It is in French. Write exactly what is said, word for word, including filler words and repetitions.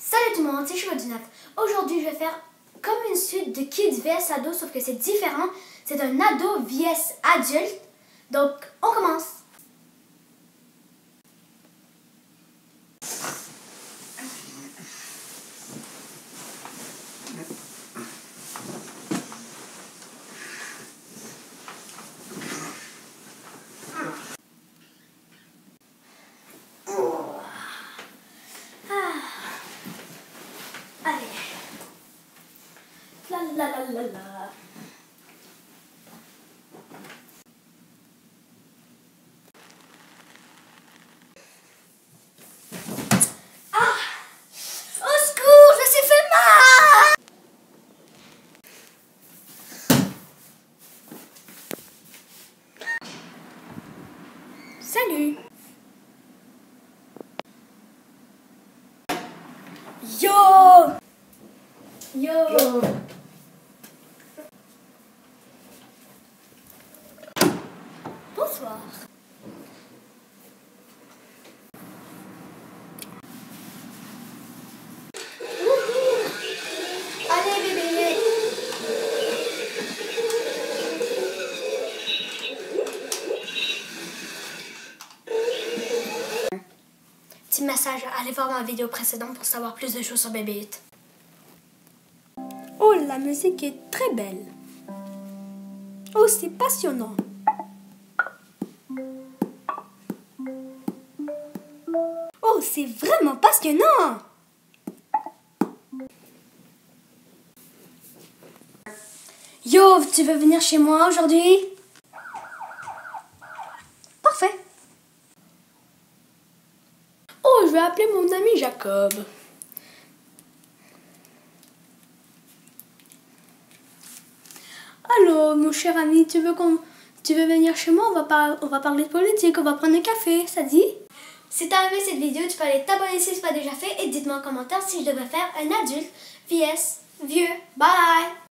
Salut tout le monde, c'est Cheveux du Net. Aujourd'hui, je vais faire comme une suite de Kids vs Ado, sauf que c'est différent. C'est un ado vs adulte. Donc, on commence. Allez. La la la la la. Ah! Au secours, je me suis fait mal! Salut! Yo! Yo! Yo. Bonsoir. Allez bébé. Petit message, allez voir ma vidéo précédente pour savoir plus de choses sur Baby It. Oh, la musique est très belle. Oh, c'est passionnant. Oh, c'est vraiment passionnant. Yo, tu veux venir chez moi aujourd'hui? Parfait. Oh, je vais appeler mon ami Jacob. Allô, mon cher ami, tu veux qu'on, tu veux venir chez moi? On va, par... on va parler de politique, on va prendre un café, ça dit? Si t'as aimé cette vidéo, tu peux aller t'abonner si ce n'est pas déjà fait et dites-moi en commentaire si je devrais faire un adulte vs vieux. Bye!